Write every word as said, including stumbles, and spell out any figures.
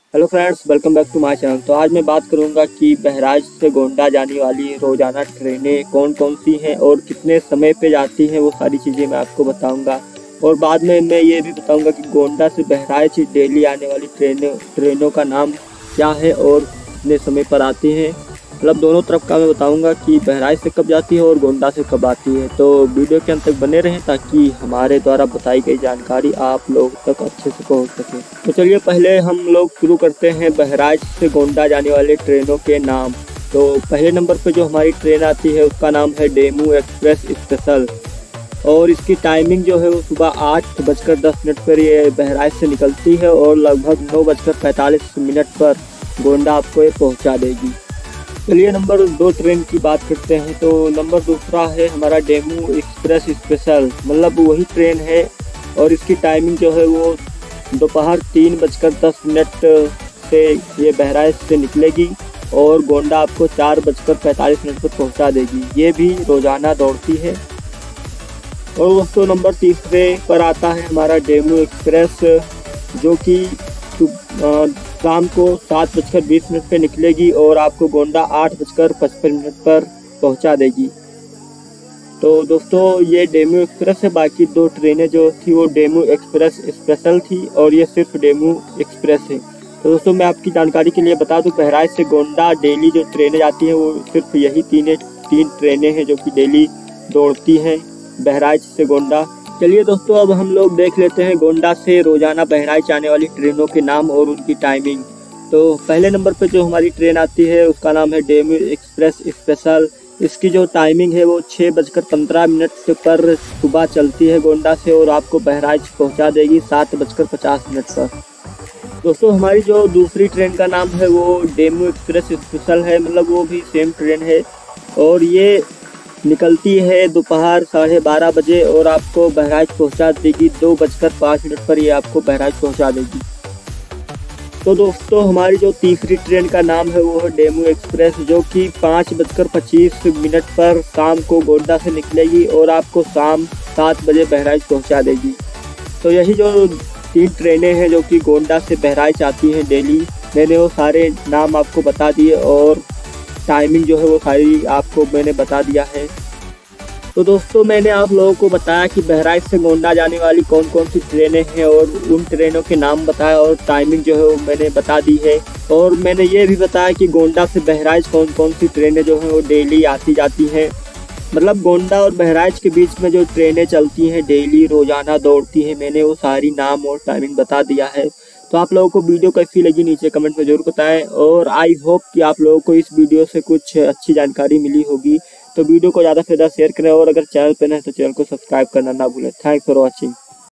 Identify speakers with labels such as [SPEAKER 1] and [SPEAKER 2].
[SPEAKER 1] Hello friends, welcome back to my channel. तो आज मैं बात करूंगा कि बहराइच से गोंडा जाने वाली रोजाना ट्रेनें कौन कौन सी हैं और कितने समय पे जाती हैं। वो सारी चीज़ें मैं आपको बताऊंगा और बाद में मैं ये भी बताऊंगा कि गोंडा से बहराइच डेली आने वाली ट्रेनें ट्रेनों का नाम क्या है और कितने समय पर आती हैं। मतलब दोनों तरफ का मैं बताऊंगा कि बहराइच से कब जाती है और गोंडा से कब आती है। तो वीडियो के अंत तक बने रहें ताकि हमारे द्वारा बताई गई जानकारी आप लोग तक अच्छे से पहुंच सके। तो चलिए पहले हम लोग शुरू करते हैं बहराइच से गोंडा जाने वाले ट्रेनों के नाम। तो पहले नंबर पर जो हमारी ट्रेन आती है उसका नाम है डेमू एक्सप्रेस स्पेशल और इसकी टाइमिंग जो है वो सुबह आठ बजकर दस मिनट पर ये बहराइच से निकलती है और लगभग नौ बजकर पैंतालीस मिनट पर गोंडा आपको ये पहुँचा देगी। चलिए नंबर दो ट्रेन की बात करते हैं। तो नंबर दूसरा है हमारा डेमू एक्सप्रेस स्पेशल, मतलब वही ट्रेन है और इसकी टाइमिंग जो है वो दोपहर तीन बजकर दस मिनट से ये बहराइच से निकलेगी और गोंडा आपको चार बजकर पैंतालीस मिनट पर पहुंचा देगी। ये भी रोजाना दौड़ती है। और दोस्तों नंबर तीसरे पर आता है हमारा डेमू एक्सप्रेस, जो कि शाम को सात बजकर बीस मिनट पर निकलेगी और आपको गोंडा आठ बजकर पचपन मिनट पर पहुंचा देगी। तो दोस्तों ये डेमू एक्सप्रेस है, बाकी दो ट्रेनें जो थी वो डेमू एक्सप्रेस स्पेशल थी और ये सिर्फ डेमू एक्सप्रेस है। तो दोस्तों मैं आपकी जानकारी के लिए बता दूं, बहराइच से गोंडा डेली जो ट्रेनें जाती हैं वो सिर्फ यही तीन तीन ट्रेनें हैं जो कि डेली दौड़ती हैं बहराइच से गोंडा। चलिए दोस्तों अब हम लोग देख लेते हैं गोंडा से रोजाना बहराइच आने वाली ट्रेनों के नाम और उनकी टाइमिंग। तो पहले नंबर पर जो हमारी ट्रेन आती है उसका नाम है डेमू एक्सप्रेस स्पेशल। इसकी जो टाइमिंग है वो छः बजकर पंद्रह मिनट पर सुबह चलती है गोंडा से और आपको बहराइच पहुंचा देगी सात बजकर पचास मिनट पर। दोस्तों हमारी जो दूसरी ट्रेन का नाम है वो डेमू एक्सप्रेस स्पेशल है, मतलब वो भी सेम ट्रेन है और ये निकलती है दोपहर साढ़े बारह बजे और आपको बहराइच पहुंचा देगी दो बजकर पाँच मिनट पर ये आपको बहराइच पहुंचा देगी। तो दोस्तों हमारी जो तीसरी ट्रेन का नाम है वो है डेमू एक्सप्रेस, जो कि पाँच बजकर पच्चीस मिनट पर शाम को गोंडा से निकलेगी और आपको शाम सात बजे बहराइच पहुंचा देगी। तो यही जो तीन ट्रेनें हैं जो कि गोंडा से बहराइच आती हैं डेली, मैंने वो सारे नाम आपको बता दिए और टाइमिंग जो है वो सारी आपको मैंने बता दिया है। तो दोस्तों मैंने आप लोगों को बताया कि बहराइच से गोंडा जाने वाली कौन कौन सी ट्रेनें हैं और उन ट्रेनों के नाम बताया और टाइमिंग जो है वो मैंने बता दी है। और मैंने ये भी बताया कि गोंडा से बहराइच कौन कौन सी ट्रेनें जो हैं वो डेली आती जाती हैं। मतलब गोंडा और बहराइच के बीच में जो ट्रेनें चलती हैं डेली रोजाना दौड़ती हैं, मैंने वो सारी नाम और टाइमिंग बता दिया है। तो आप लोगों को वीडियो कैसी लगी नीचे कमेंट में जरूर बताएं और आई होप कि आप लोगों को इस वीडियो से कुछ अच्छी जानकारी मिली होगी। तो वीडियो को ज़्यादा से ज़्यादा शेयर करें और अगर चैनल पर नहीं तो चैनल को सब्सक्राइब करना ना भूलें। Thanks for watching.